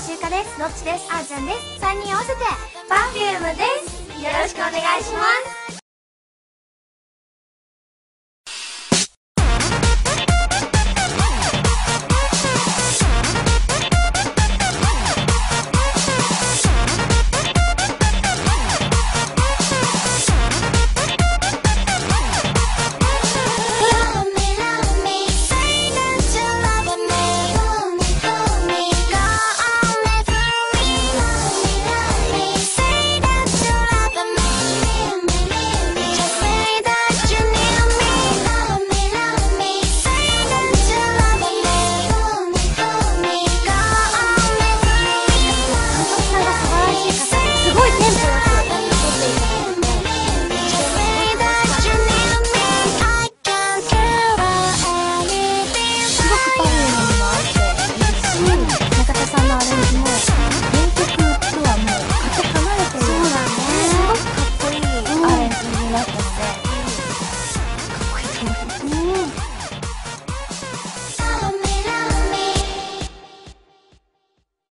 しゆかです。のっちです。あーちゃんです。3人合わせて Perfume です。よろしくお願いします。